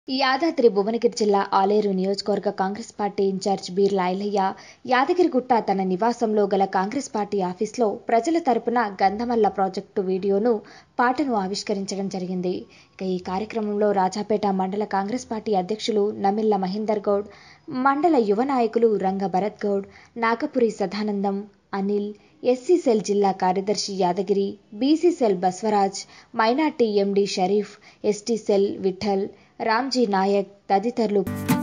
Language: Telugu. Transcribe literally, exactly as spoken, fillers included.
యాదాద్రి భువనగిరి జిల్లా ఆలేరు నియోజకవర్గ కాంగ్రెస్ పార్టీ ఇన్ఛార్జ్ బీర్ల ఐలయ్య యాదగిరిగుట్ట తన నివాసంలో గల కాంగ్రెస్ పార్టీ ఆఫీస్లో ప్రజల తరపున గంధమల్ల ప్రాజెక్టు వీడియోను పాటను ఆవిష్కరించడం జరిగింది. ఇక ఈ కార్యక్రమంలో రాజాపేట మండల కాంగ్రెస్ పార్టీ అధ్యక్షులు నమిళ్ల మహేందర్ గౌడ్, మండల యువ నాయకులు రంగ భరత్ గౌడ్, నాగపురి సదానందం, అనిల్, ఎస్సీ సెల్ జిల్లా కార్యదర్శి Yadagiri, BC cell Baswaraj, minority MD Sharif, ST cell Vithal, Ramji Naik తదితరులు